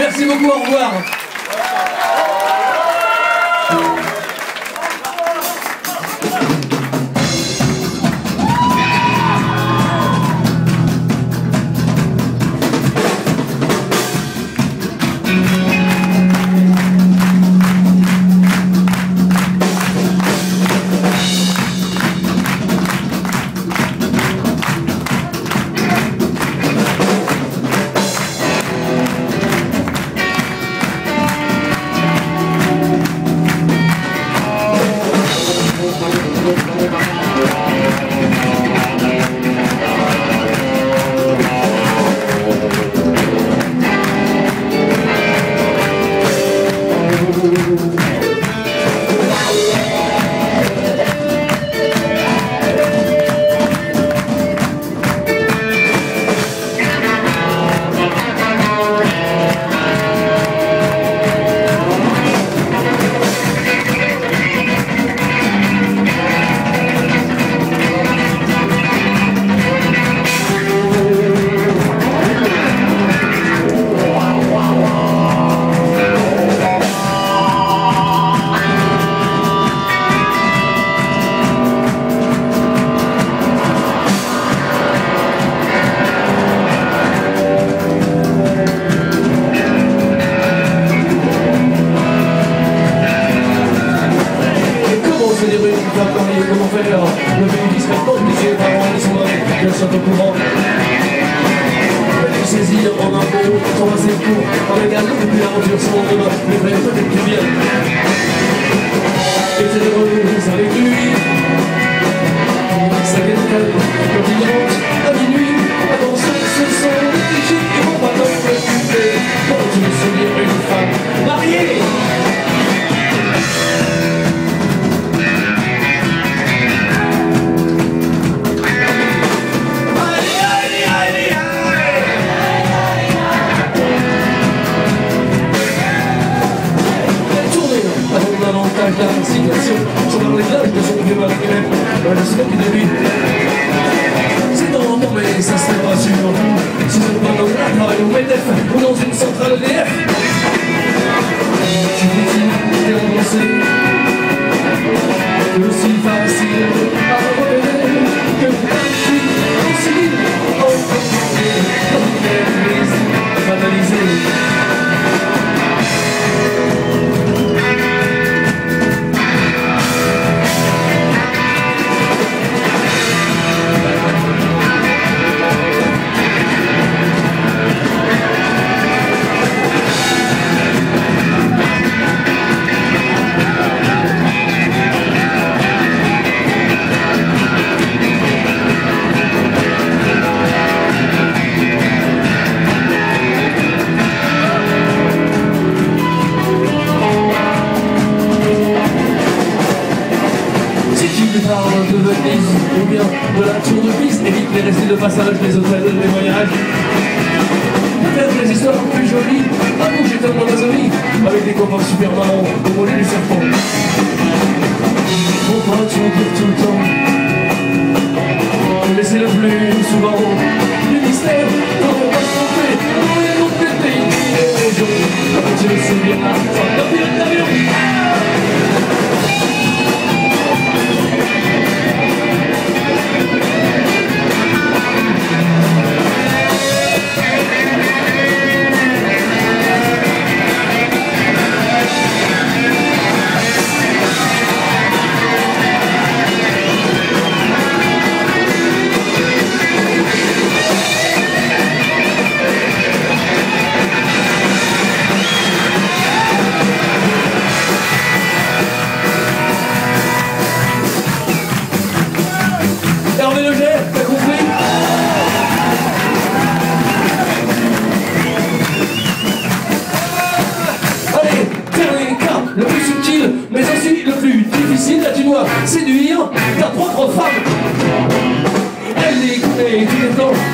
Merci beaucoup, au revoir. Comment faire le pays discrètement obligé par les soirées qu'elles sont au courant. Tu saisis en un mot, ton assez court, en égal depuis l'aventure sombre, mais vrai peut-être plus bien. Et t'es heureuse avec lui, ça vient de calme, quand il rentre à minuit, avant ce sont des clichés qui vont pas dans le sujet. Quand tu veux souvenir une femme mariée. Sans parler de l'âge de son vieux mari même, je sais qu'il de lui. C'est dans mon mais ça serait pas sûr. Si je ne pas dans un travail au MEDEF ou dans une centrale EDF. Tu dis, t'es remboursé. C'est aussi facile à repérer que je suis aussi enfoncé dans une église fatalisée. De Venise ou bien de la tour de piste, évite les récits de passage, les hôtels, les voyages. Peut-être les histoires plus jolies, à bouger comme l'Amazonie, avec des copains super marrants, au mollet du serpent. Faut pas tout dire tout le temps, laissez le plus souvent du mystère, quand on va se tromper, dans les noms des pays, des régions, comme tu le sais bien, l'avion. Séduire ta propre femme. Elle est coupée, tu défends